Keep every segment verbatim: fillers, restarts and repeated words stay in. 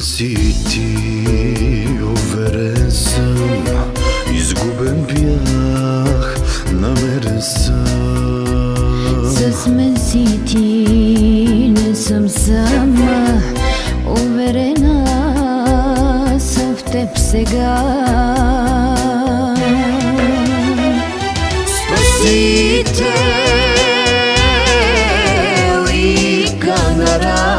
мен си ти, уверен съм, изгубен бях, намерен съм. С мен си ти, не съм сама, уверена съм в теб сега. Спасител и канара,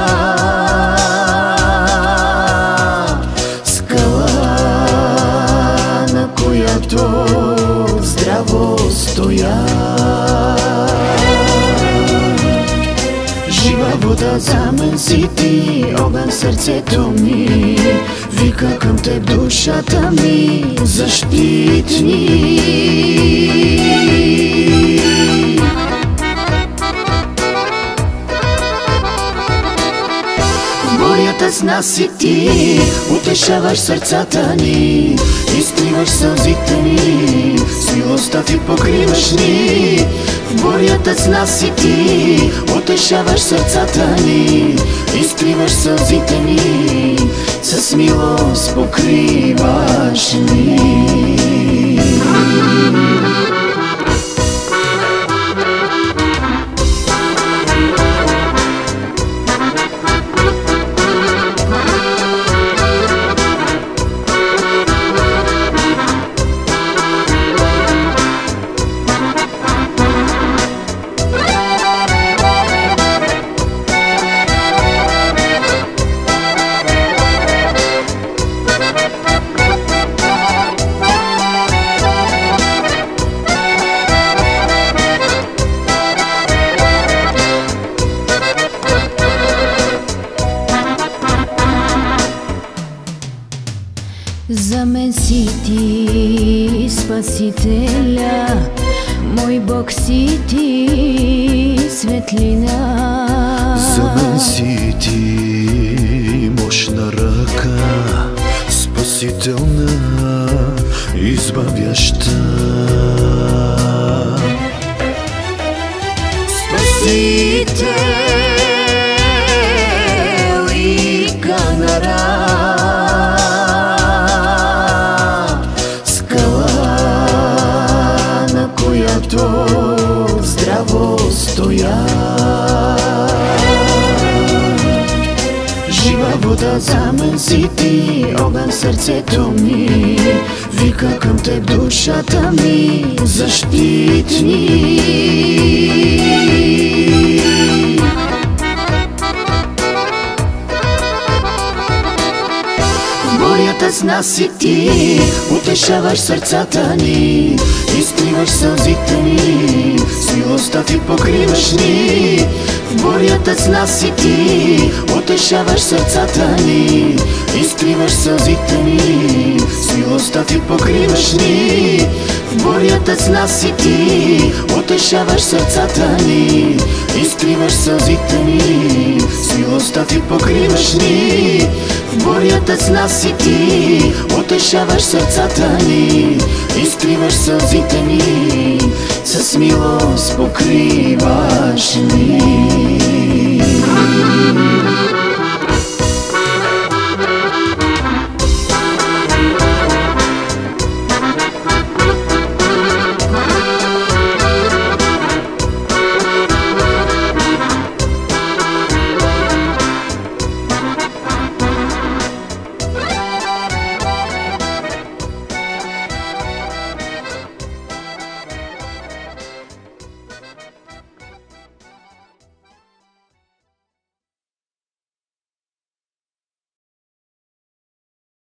скала, на която здраво стоя. Жива вода за мен си ти, огън в сърцето ми, вика към теб душата ми, защитник. Бурята с нас си ти, утешаваш сърцата ни, изтриваш сълзите ни, с милостта ти покриваш ни. В бурята с нас си ти, утешаваш сърцата ни, изтриваш сълзите ни, с милост покриваш ни. За мен си ти, Спасителя, мой Бог си ти, светлина. За мен си ти, мощна ръка, спасителна, избавяща. Спасител и канара, здраво стоя. Жива вода за мен си ти, огън в сърцето ми, вика към теб душата ми, защитник. Бурята с нас си ти, утешаваш сърцата ни, изтриваш сълзите ни, с милостта ти покриваш ни. В бурята с нас си ти, утешаваш сърцата ни, изтриваш сълзите ни, с милостта ти покриваш ни. В бурята с нас си ти, утешаваш сърцата ни, изтриваш сълзите ни, с милостта ти покриваш ни. В бурята с нас си ти, утешаваш сърцата ни, изтриваш сълзите ни, с милост покриваш ни.